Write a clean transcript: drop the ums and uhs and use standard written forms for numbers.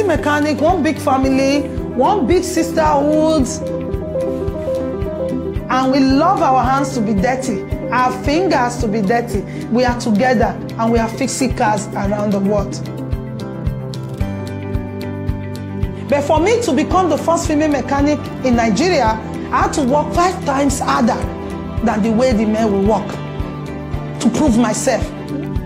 lady mechanic, one big family, one big sisterhood. And we love our hands to be dirty, our fingers to be dirty. We are together and we are fixing cars around the world. But for me to become the first female mechanic in Nigeria, I had to work 5 times harder than the way the men will work to prove myself.